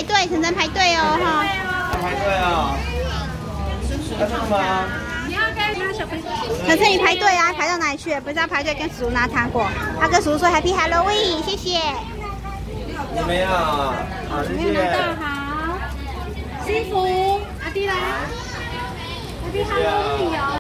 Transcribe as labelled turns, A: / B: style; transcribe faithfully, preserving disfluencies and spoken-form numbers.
A: 排队，晨晨排队哦，哈。
B: 排队哦。排队吗？
A: 你要跟那小朋友。晨晨，你排队啊？排到哪里去了？不是要排队跟叔叔拿糖果？他跟叔叔说 Happy Halloween， 谢谢。
B: 你没有？好，谢谢。
A: 好，幸福，阿弟来。Happy Halloween 哦。